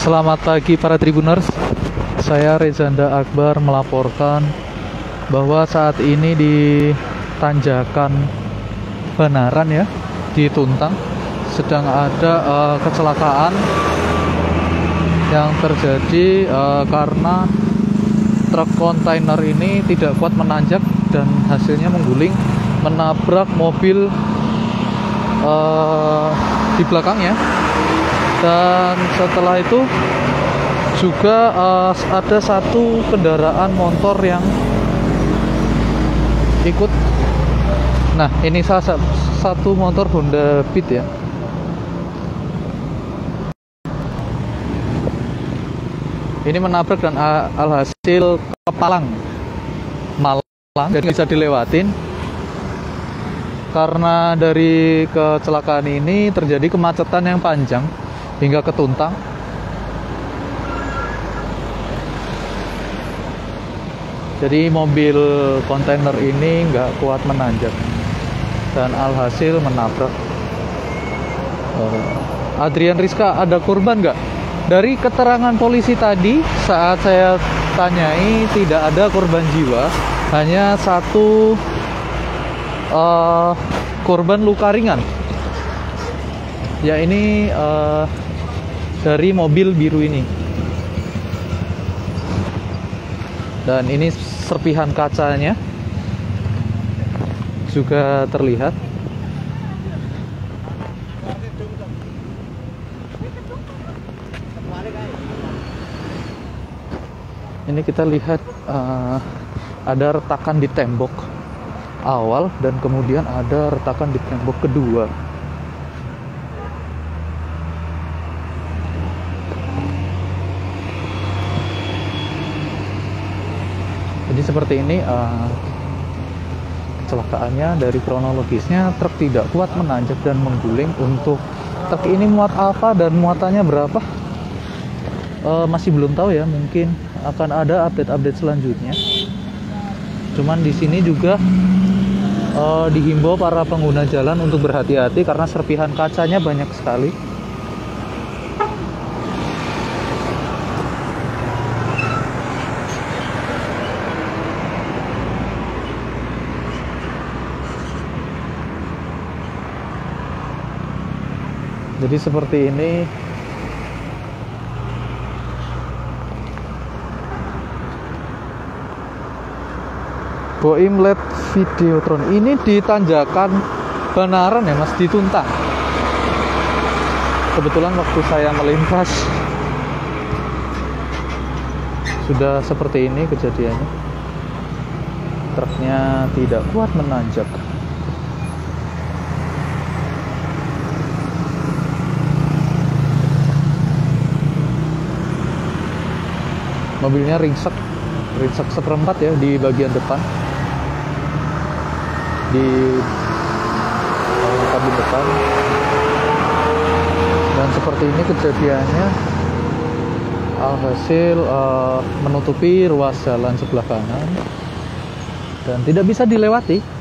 Selamat pagi para Tribuners. Saya Rezanda Akbar melaporkan bahwa saat ini di tanjakan Banaran ya, di Tuntang sedang ada kecelakaan yang terjadi karena truk kontainer ini tidak kuat menanjak dan hasilnya mengguling menabrak mobil di belakangnya. Dan setelah itu juga ada satu kendaraan motor yang ikut. Nah, ini satu motor Honda Beat ya. Ini menabrak dan alhasil kepalang malang, jadi bisa dilewatin. Karena dari kecelakaan ini terjadi kemacetan yang panjang hingga ke Tuntang. Jadi mobil kontainer ini nggak kuat menanjak dan alhasil menabrak. Adrian Rizka, ada korban nggak? Dari keterangan polisi tadi saat saya tanyai tidak ada korban jiwa, hanya satu korban luka ringan. Ya ini dari mobil biru ini. Dan ini serpihan kacanya juga terlihat. Ini kita lihat ada retakan di tembok awal dan kemudian ada retakan di tembok kedua. Jadi seperti ini kecelakaannya. Dari kronologisnya, truk tidak kuat menanjak dan mengguling. Untuk truk ini muat apa dan muatannya berapa masih belum tahu ya, mungkin akan ada update-update selanjutnya. Cuman di sini juga dihimbau para pengguna jalan untuk berhati-hati karena serpihan kacanya banyak sekali. Jadi seperti ini. Boim LED Videotron ini di tanjakan Banaran ya Mas, di Tuntang. Kebetulan waktu saya melintas sudah seperti ini kejadiannya. Truknya tidak kuat menanjak. Mobilnya ringsek seperempat ya di bagian depan, di kabin depan. Dan seperti ini kejadiannya, alhasil menutupi ruas jalan sebelah kanan dan tidak bisa dilewati.